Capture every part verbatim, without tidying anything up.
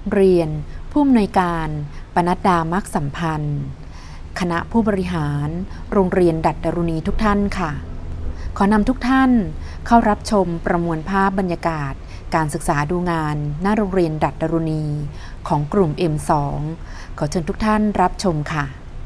เรียนผู้อำนวยการปนัดดามักสัมพันธ์คณะผู้บริหารโรงเรียนดัดดารุณีทุกท่านค่ะขอนำทุกท่านเข้ารับชมประมวลภาพบรรยากาศการศึกษาดูงานหน้าโรงเรียนดัดดารุณีของกลุ่ม เอ็ม สอง ขอเชิญทุกท่านรับชมค่ะ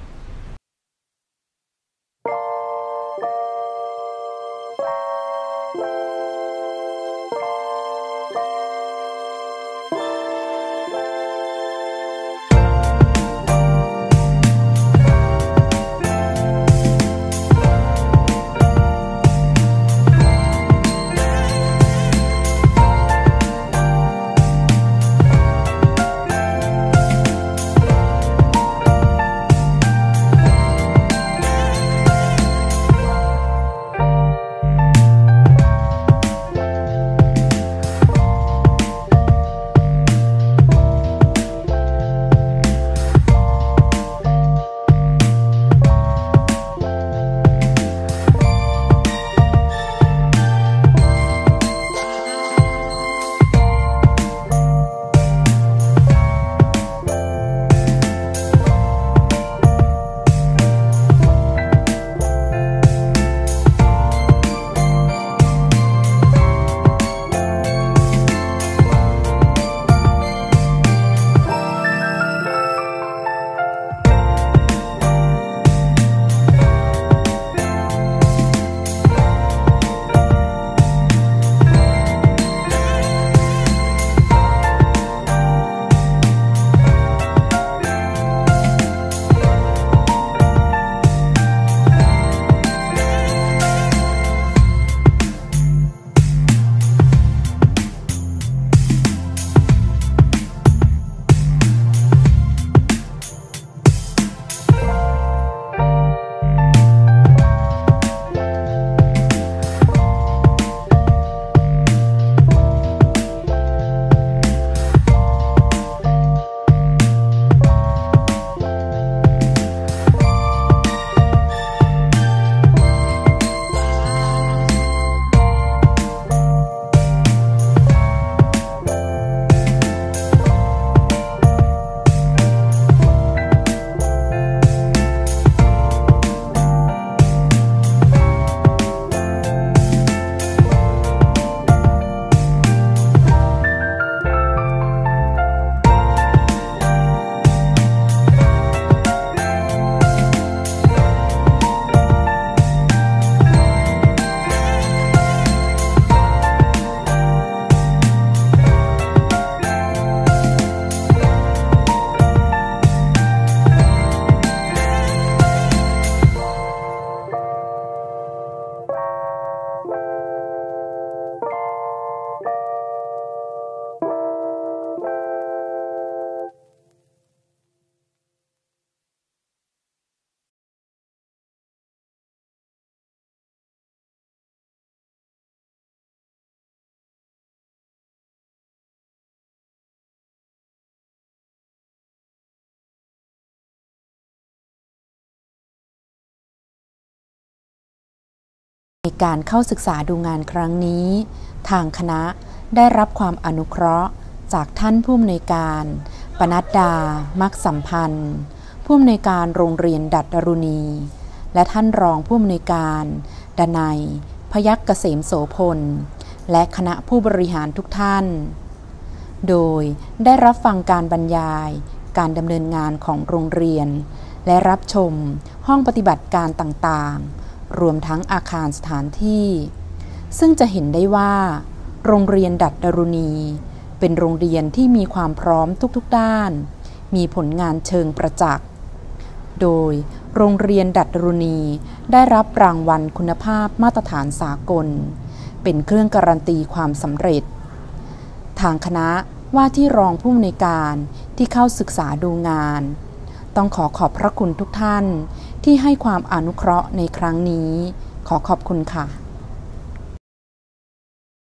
ในการเข้าศึกษาดูงานครั้งนี้ทางคณะได้รับความอนุเคราะห์จากท่านผู้อำนวยการปนัดดามักสัมพันธ์ผู้อำนวยการโรงเรียนดัดดารุณีและท่านรองผู้อำนวยการดนัยพยัคฆ์เกษมโสพลและคณะผู้บริหารทุกท่านโดยได้รับฟังการบรรยายการดำเนินงานของโรงเรียนและรับชมห้องปฏิบัติการต่างๆรวมทั้งอาคารสถานที่ซึ่งจะเห็นได้ว่าโรงเรียนดัดดารุณีเป็นโรงเรียนที่มีความพร้อมทุกๆด้านมีผลงานเชิงประจักษ์โดยโรงเรียนดัดดารุณีได้รับรางวัลคุณภาพมาตรฐานสากลเป็นเครื่องการันตีความสำเร็จทางคณะว่าที่รองผู้อำนวยการที่เข้าศึกษาดูงานต้องขอขอบพระคุณทุกท่านที่ให้ความอนุเคราะห์ในครั้งนี้ขอขอบคุณค่ะ